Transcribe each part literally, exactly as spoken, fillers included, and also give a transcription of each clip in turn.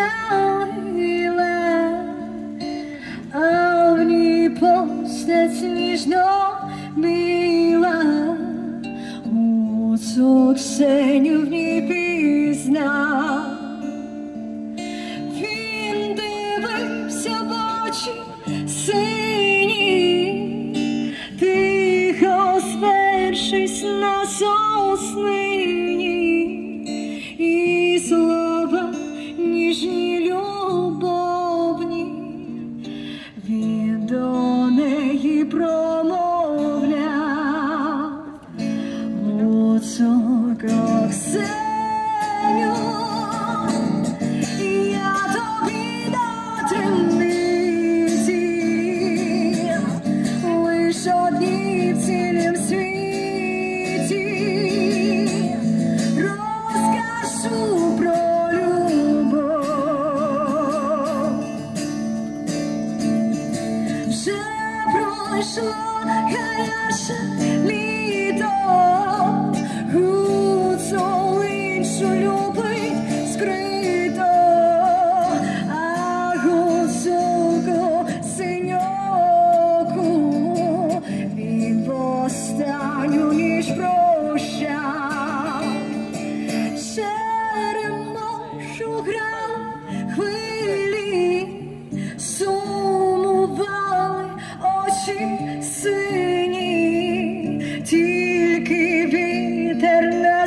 запалила, а в ній постать ніжно біла. Оцю Ксеню в ній пізнав. Він дивився в очі сині, тихо спершись на соснині, і слова ніжні любовні він до неї промовляв. Оцю Ксеню, я тобі на тримниці, лиш одній в цілім світі розкажу про любов. Вже пройшло гаряче літо, гуцул іншу любить скрито, а гуцулку синьоку він в останню ніч прощав. Черемошу грали хвилі, сумували очі сині, тільки вітер на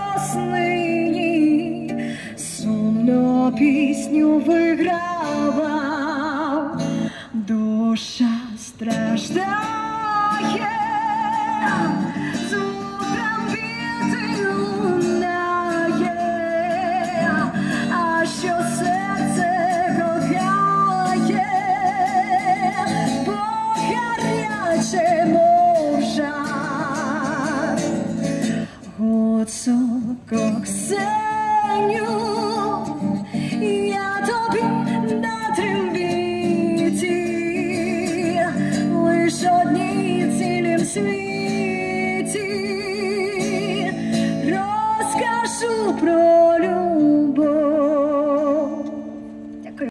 соснині сумно пісню вигравав. Душа страждає, звуком віти лунає, а що серце кохає, бо гаряче мов жар. Гуцулко Ксеню, я тобі на трембіті, лиш одній в цілім світі